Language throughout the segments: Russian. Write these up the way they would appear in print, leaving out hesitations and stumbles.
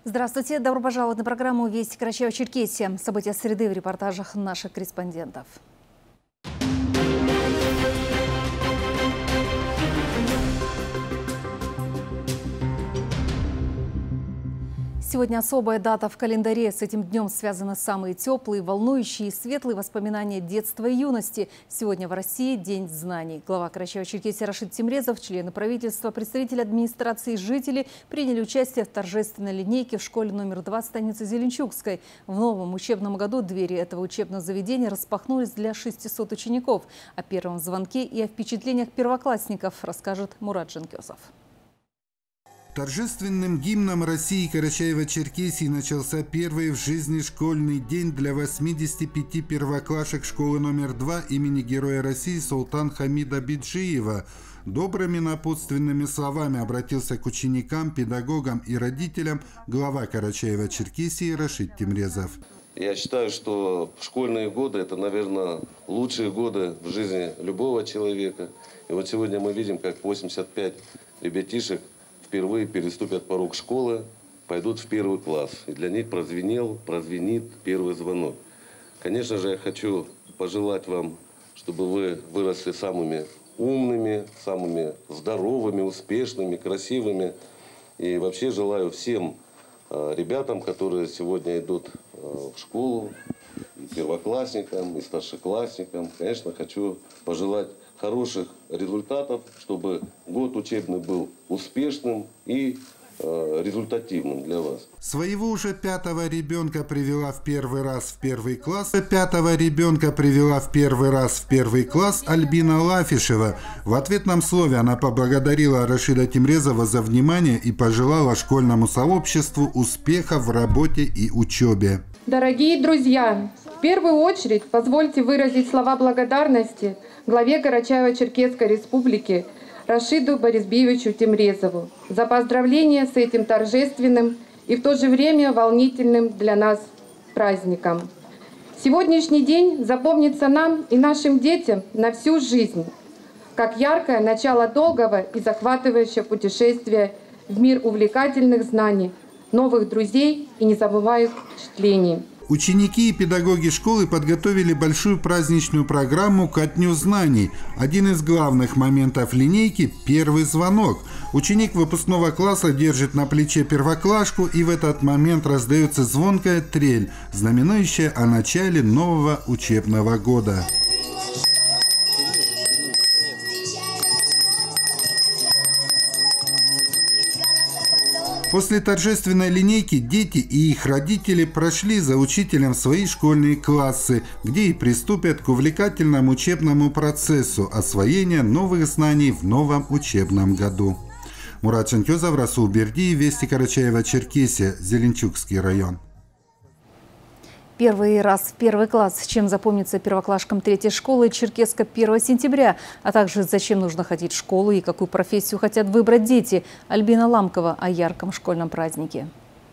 Здравствуйте. Добро пожаловать на программу «Вести Карачаево-Черкесия». События среды в репортажах наших корреспондентов. Сегодня особая дата в календаре. С этим днем связаны самые теплые, волнующие и светлые воспоминания детства и юности. Сегодня в России День знаний. Глава Карачаево-Черкесии Рашид Тимрезов, члены правительства, представители администрации и жители приняли участие в торжественной линейке в школе номер 2 станицы Зеленчукской. В новом учебном году двери этого учебного заведения распахнулись для 600 учеников. О первом звонке и о впечатлениях первоклассников расскажет Мурат Женкесов. Торжественным гимном России Карачаево-Черкесии начался первый в жизни школьный день для 85 первоклашек школы номер 2 имени Героя России Султан Хамида Биджиева. Добрыми напутственными словами обратился к ученикам, педагогам и родителям глава Карачаево-Черкесии Рашид Тимрезов. Я считаю, что школьные годы – это, наверное, лучшие годы в жизни любого человека. И вот сегодня мы видим, как 85 ребятишек впервые переступят порог школы, пойдут в первый класс. И для них прозвенит первый звонок. Конечно же, я хочу пожелать вам, чтобы вы выросли самыми умными, самыми здоровыми, успешными, красивыми. И вообще желаю всем ребятам, которые сегодня идут в школу, и первоклассникам, и старшеклассникам, конечно, хочу пожелать хороших результатов, чтобы год учебный был успешным и результативным для вас. Своего уже пятого ребенка привела в первый раз в первый класс Альбина Лафишева. В ответном слове она поблагодарила Рашида Тимрезова за внимание и пожелала школьному сообществу успехов в работе и учебе. Дорогие друзья, в первую очередь позвольте выразить слова благодарности главе Карачаево-Черкесской республики Рашиду Борисбиевичу Тимрезову за поздравления с этим торжественным и в то же время волнительным для нас праздником. Сегодняшний день запомнится нам и нашим детям на всю жизнь, как яркое начало долгого и захватывающего путешествия в мир увлекательных знаний, новых друзей и незабываемых впечатлений. Ученики и педагоги школы подготовили большую праздничную программу ко Дню знаний. Один из главных моментов линейки – первый звонок. Ученик выпускного класса держит на плече первоклашку, и в этот момент раздается звонкая трель, знаменующая о начале нового учебного года. После торжественной линейки дети и их родители прошли за учителем в свои школьные классы, где и приступят к увлекательному учебному процессу освоения новых знаний в новом учебном году. Мурат Женкесов, Расул Бердиев, Вести Карачаево-Черкесия, Зеленчукский район. Первый раз в первый класс. Чем запомнится первоклашкам третьей школы Черкеска 1 сентября, а также зачем нужно ходить в школу и какую профессию хотят выбрать дети. Альбина Ламкова о ярком школьном празднике.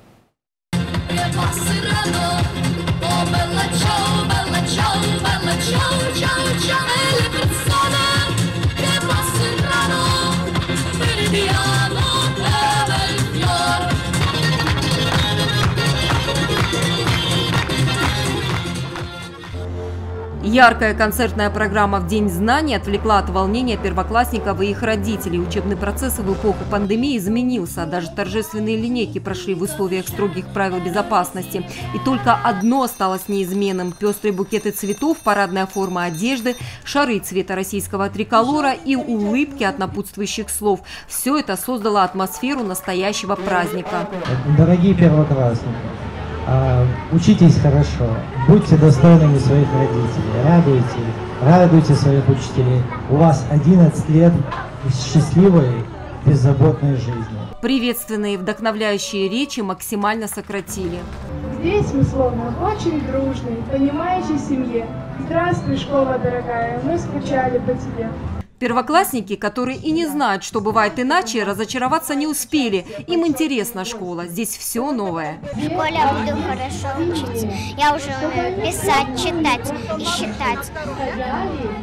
Яркая концертная программа в День знаний отвлекла от волнения первоклассников и их родителей. Учебный процесс в эпоху пандемии изменился. Даже торжественные линейки прошли в условиях строгих правил безопасности. И только одно осталось неизменным – пестрые букеты цветов, парадная форма одежды, шары цвета российского триколора и улыбки от напутствующих слов. Все это создало атмосферу настоящего праздника. Дорогие первоклассники, учитесь хорошо, будьте достойными своих родителей, радуйте своих учителей. У вас 11 лет счастливой, беззаботной жизни. Приветственные и вдохновляющие речи максимально сократили. Здесь мы словно очень дружной, понимающей семье. Здравствуй, школа дорогая, мы скучали по тебе. Первоклассники, которые и не знают, что бывает иначе, разочароваться не успели. Им интересна школа, здесь все новое. В школе я буду хорошо учиться. Я уже умею писать, читать и считать.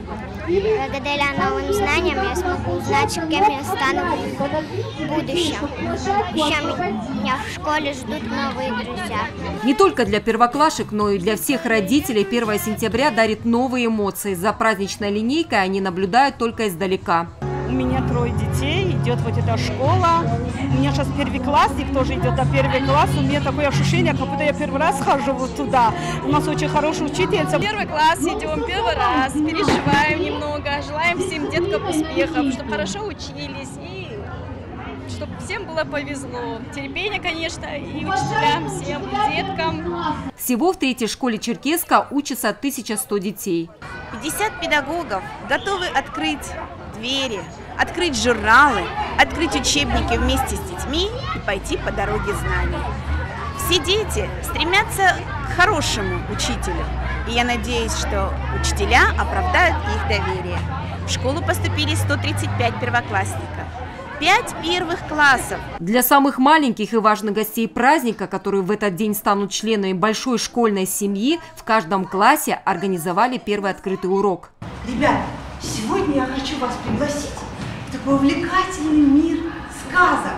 Благодаря новым знаниям я смогу узнать, кем я стану в будущем. Еще меня в школе ждут новые друзья. Не только для первоклашек, но и для всех родителей 1 сентября дарит новые эмоции. За праздничной линейкой они наблюдают только издалека. У меня 3 детей, идет вот эта школа. У меня сейчас первоклассник тоже идет до 1 класс. У меня такое ощущение, как будто я первый раз хожу вот туда. У нас очень хорошая учительница. 1 класс идем, первый раз, переживаем немного, желаем всем деткам успехов, чтобы хорошо учились и чтобы всем было повезло. Терпение, конечно, и учителям, всем, и деткам. Всего в 3-й школе Черкесска учатся 1100 детей. 50 педагогов готовы открыть двери, открыть журналы, открыть учебники вместе с детьми и пойти по дороге знаний. Все дети стремятся к хорошему учителю, и я надеюсь, что учителя оправдают их доверие. В школу поступили 135 первоклассников, 5 первых классов. Для самых маленьких и важных гостей праздника, которые в этот день станут членами большой школьной семьи, в каждом классе организовали первый открытый урок. Ребят, сегодня я хочу вас пригласить в такой увлекательный мир сказок.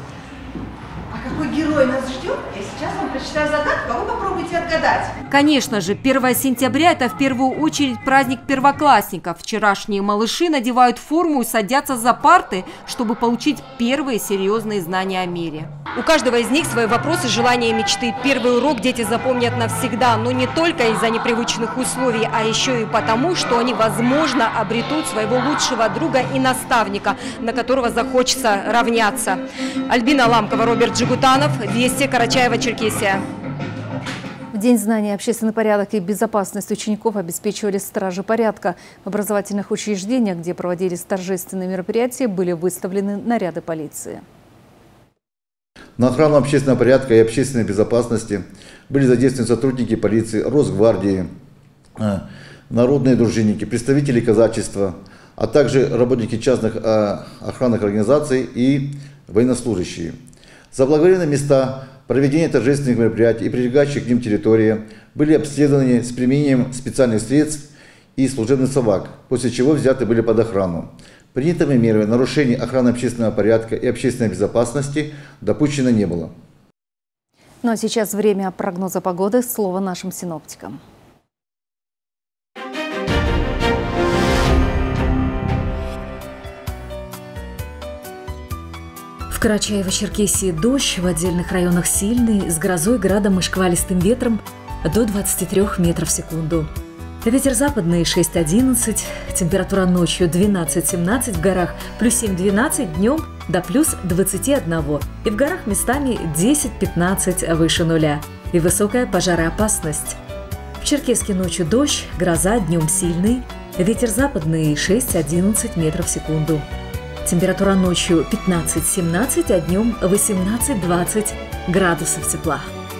А какой герой нас ждет, я сейчас вам прочитаю загадку, а вы попробуйте отгадать. Конечно же, 1 сентября – это в первую очередь праздник первоклассников. Вчерашние малыши надевают форму и садятся за парты, чтобы получить первые серьезные знания о мире. У каждого из них свои вопросы, желания и мечты. Первый урок дети запомнят навсегда, но не только из-за непривычных условий, а еще и потому, что они, возможно, обретут своего лучшего друга и наставника, на которого захочется равняться. Альбина Ламкова, Роберт Джигутанов, Вести, Карачаево-Черкесия. В День знаний общественный порядок и безопасность учеников обеспечивали стражи порядка. В образовательных учреждениях, где проводились торжественные мероприятия, были выставлены наряды полиции. На охрану общественного порядка и общественной безопасности были задействованы сотрудники полиции, Росгвардии, народные дружинники, представители казачества, а также работники частных охранных организаций и военнослужащие. Заблаговременные места проведения торжественных мероприятий и прилегающие к ним территории были обследованы с применением специальных средств и служебных собак, после чего взяты были под охрану. Принятыми мерами нарушений охраны общественного порядка и общественной безопасности допущено не было. Ну а сейчас время прогноза погоды. Слово нашим синоптикам. В Карачаево-Черкесии дождь, в отдельных районах сильный, с грозой, градом и шквалистым ветром до 23 метров в секунду. Ветер западный 6-11, температура ночью 12-17, в горах плюс 7-12, днем до плюс 21. И в горах местами 10-15 выше нуля. И высокая пожароопасность. В Черкеске ночью дождь, гроза, днем сильный, ветер западный 6-11 метров в секунду. Температура ночью 15-17, а днем 18-20 градусов тепла.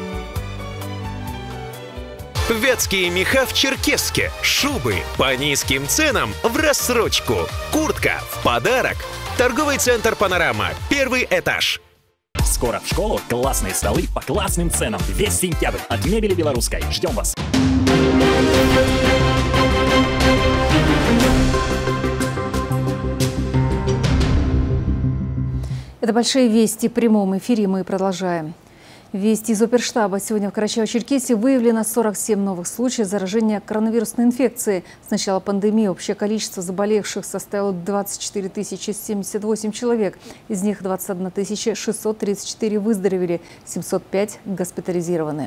Вятские меха в Черкесске. Шубы по низким ценам в рассрочку. Куртка в подарок. Торговый центр «Панорама». 1-й этаж. Скоро в школу классные столы по классным ценам. Весь сентябрь от Мебели Белорусской. Ждем вас. Это большие вести в прямом эфире. Мы продолжаем. Вести из оперштаба. Сегодня в Карачаево-Черкесии выявлено 47 новых случаев заражения коронавирусной инфекцией. С начала пандемии общее количество заболевших составило 24 078 человек. Из них 21 634 выздоровели, 705 госпитализированы.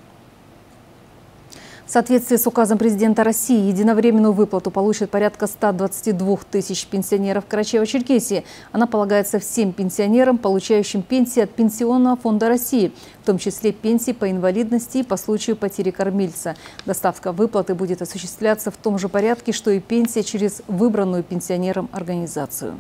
В соответствии с указом президента России, единовременную выплату получат порядка 122 тысяч пенсионеров Карачаево-Черкесии. Она полагается всем пенсионерам, получающим пенсии от Пенсионного фонда России, в том числе пенсии по инвалидности и по случаю потери кормильца. Доставка выплаты будет осуществляться в том же порядке, что и пенсия через выбранную пенсионерам организацию.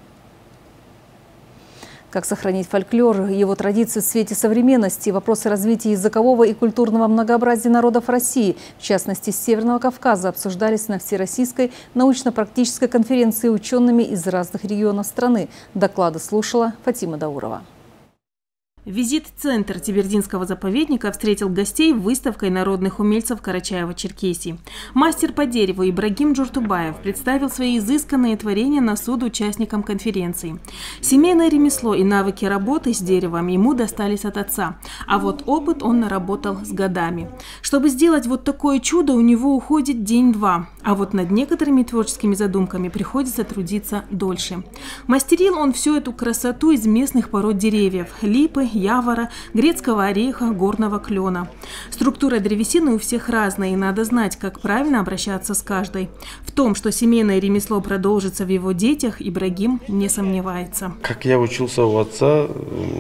Как сохранить фольклор, его традиции в свете современности, вопросы развития языкового и культурного многообразия народов России, в частности Северного Кавказа, обсуждались на Всероссийской научно-практической конференции учеными из разных регионов страны. Доклады слушала Фатима Даурова. Визит-центр Тибердинского заповедника встретил гостей выставкой народных умельцев Карачаева-Черкесии. Мастер по дереву Ибрагим Джуртубаев представил свои изысканные творения на суд участникам конференции. Семейное ремесло и навыки работы с деревом ему достались от отца, а вот опыт он наработал с годами. Чтобы сделать вот такое чудо, у него уходит день-два, а вот над некоторыми творческими задумками приходится трудиться дольше. Мастерил он всю эту красоту из местных пород деревьев – липы, явора, грецкого ореха, горного клена. Структура древесины у всех разная, и надо знать, как правильно обращаться с каждой. В том, что семейное ремесло продолжится в его детях, Ибрагим не сомневается. Как я учился у отца, у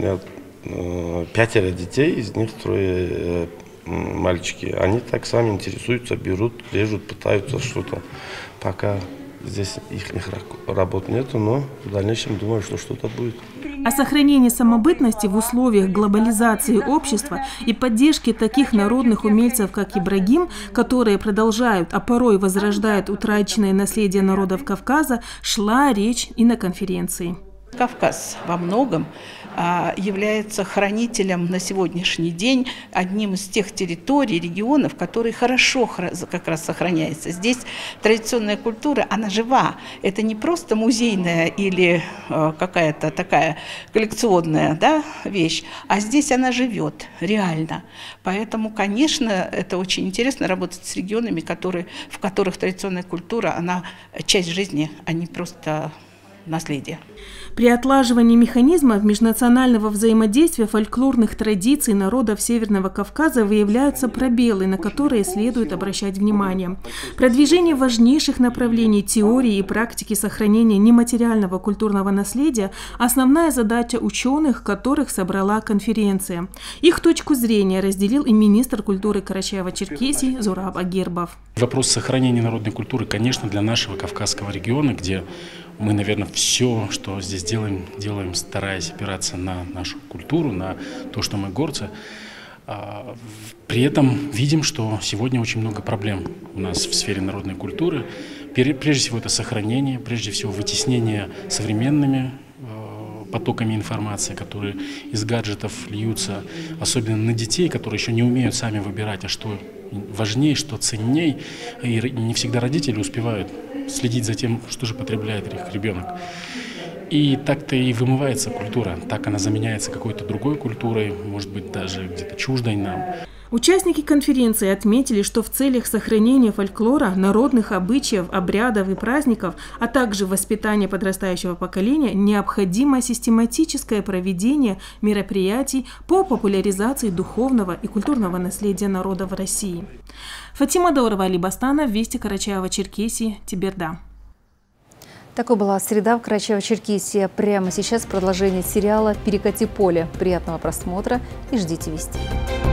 меня 5 детей, из них 3 мальчики. Они так сами интересуются, берут, режут, пытаются что-то. Пока здесь их работ нету, но в дальнейшем думаю, что что-то будет. О сохранении самобытности в условиях глобализации общества и поддержке таких народных умельцев, как Ибрагим, которые продолжают, а порой возрождают утраченное наследие народов Кавказа, шла речь и на конференции. Кавказ во многом является хранителем на сегодняшний день, одним из тех территорий, регионов, которые хорошо как раз сохраняются. Здесь традиционная культура, она жива. Это не просто музейная или какая-то такая коллекционная, да, вещь, а здесь она живет реально. Поэтому, конечно, это очень интересно работать с регионами, в которых традиционная культура, она часть жизни, а не просто наследие. При отлаживании механизмов межнационального взаимодействия фольклорных традиций народов Северного Кавказа выявляются пробелы, на которые следует обращать внимание. Продвижение важнейших направлений теории и практики сохранения нематериального культурного наследия – основная задача ученых, которых собрала конференция. Их точку зрения разделил и министр культуры Карачаева-Черкесии Зураб Агербов. Вопрос сохранения народной культуры, конечно, для нашего Кавказского региона, где мы, наверное, все, что здесь делаем, стараясь опираться на нашу культуру, на то, что мы горцы. При этом видим, что сегодня очень много проблем у нас в сфере народной культуры. Прежде всего, это сохранение, прежде всего, вытеснение современными потоками информации, которые из гаджетов льются, особенно на детей, которые еще не умеют сами выбирать, а что важнее, что ценней. И не всегда родители успевают следить за тем, что же потребляет их ребенок. И так-то и вымывается культура, так она заменяется какой-то другой культурой, может быть, даже где-то чуждой нам. Участники конференции отметили, что в целях сохранения фольклора, народных обычаев, обрядов и праздников, а также воспитания подрастающего поколения, необходимо систематическое проведение мероприятий по популяризации духовного и культурного наследия народов России. Фатима Даурова, Али Бастана, Вести Карачаева-Черкесии, Теберда. Такой была среда в Карачаево-Черкесии. Прямо сейчас продолжение сериала «Перекати поле». Приятного просмотра и ждите вестей.